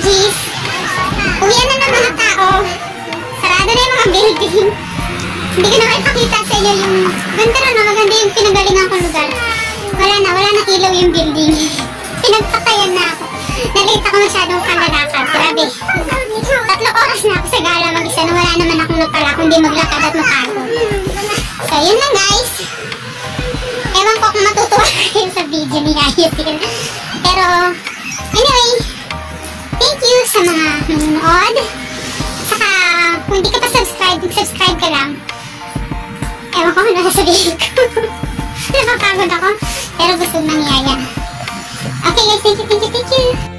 G's. Uwian na ng mga tao. Sarado na yung mga building. Hindi ko na makipakita sa inyo yung ganda na, maganda yung pinagalingan kong lugar. Wala na ilaw yung building. Pinagpatayan na ako. Nalita ko masyadong kalalakad. Grabe. 3 oras na ako sa gala mag-isa na wala naman akong natala kundi maglakad at makago. So, yun lang guys. Ewan ko kung matutuwa kayo sa video ni Ayatil. Pero, anyway, thank you sa mga nanonood. Saka, kung hindi ka pa subscribe, mag-subscribe ka lang. Ewan ko kung nasasabihin ko. Napapagod ako. Pero gusto na niyaya. Okay guys, thank you.